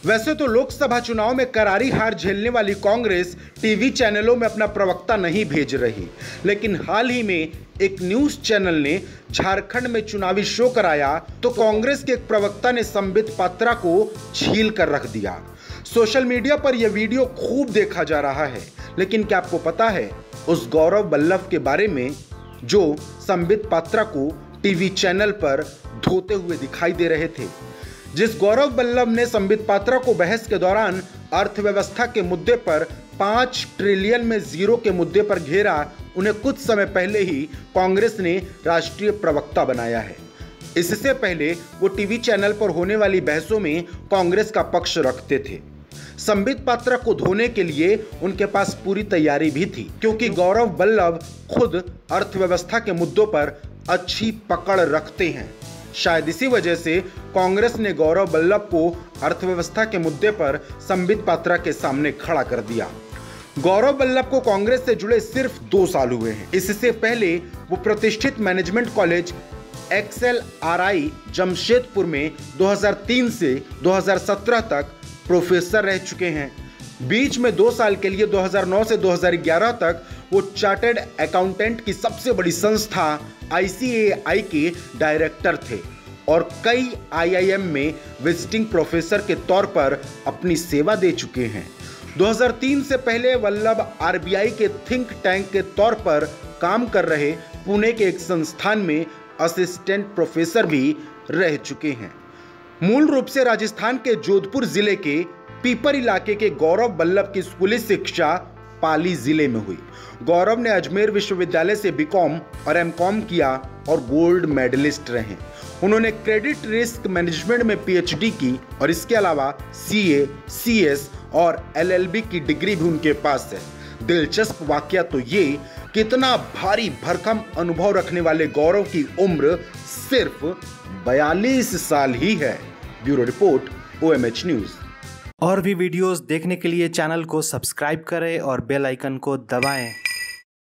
वैसे तो लोकसभा चुनाव में करारी हार झेलने वाली कांग्रेस टीवी चैनलों में अपना प्रवक्ता नहीं भेज रही, लेकिन हाल ही में एक न्यूज चैनल ने झारखंड में चुनावी शो कराया तो कांग्रेस के एक प्रवक्ता ने संबित पात्रा को छील कर रख दिया। सोशल मीडिया पर यह वीडियो खूब देखा जा रहा है, लेकिन क्या आपको पता है उस गौरव वल्लभ के बारे में जो संबित पात्रा को टीवी चैनल पर धोते हुए दिखाई दे रहे थे। जिस गौरव वल्लभ ने संबित पात्रा को बहस के दौरान अर्थव्यवस्था के मुद्दे पर 5 ट्रिलियन में जीरो के मुद्दे पर घेरा, उन्हें कुछ समय पहले ही कांग्रेस ने राष्ट्रीय प्रवक्ता बनाया है। इससे पहले वो टीवी चैनल पर होने वाली बहसों में कांग्रेस का पक्ष रखते थे। संबित पात्रा को धोने के लिए उनके पास पूरी तैयारी भी थी, क्योंकि गौरव वल्लभ खुद अर्थव्यवस्था के मुद्दों पर अच्छी पकड़ रखते हैं। शायद इसी वजह से कांग्रेस ने गौरव वल्लभ को अर्थव्यवस्था के मुद्दे पर संबित पात्रा के सामने खड़ा कर दिया। गौरव वल्लभ को कांग्रेस से जुड़े सिर्फ 2 साल हुए हैं। इससे पहले वो प्रतिष्ठित मैनेजमेंट कॉलेज XLRI जमशेदपुर में 2003 से 2017 तक प्रोफेसर रह चुके हैं। बीच में 2 साल के लिए 2009 से 2011 तक वो चार्टर्ड अकाउंटेंट की सबसे बड़ी संस्था ICAI के डायरेक्टर थे और कई IIM में विजिटिंग प्रोफेसर के तौर पर अपनी सेवा दे चुके हैं। 2003 से पहले वल्लभ RBI के थिंक टैंक के तौर पर काम कर रहे पुणे के एक संस्थान में असिस्टेंट प्रोफेसर भी रह चुके हैं। मूल रूप से राजस्थान के जोधपुर जिले के पीपर इलाके के गौरव वल्लभ की स्कूली शिक्षा पाली जिले में हुई। गौरव ने अजमेर विश्वविद्यालय से BCom और MCom किया और गोल्ड मेडलिस्ट रहे। उन्होंने क्रेडिट रिस्क मैनेजमेंट में PhD की और इसके अलावा CA, CS और LLB की डिग्री भी उनके पास है। दिलचस्प वाकया तो ये कितना भारी भरकम अनुभव रखने वाले गौरव की उम्र सिर्फ 42 साल ही है। Bureau report OMH news. और भी वीडियोस देखने के लिए चैनल को सब्सक्राइब करें और बेल आइकन को दबाएं।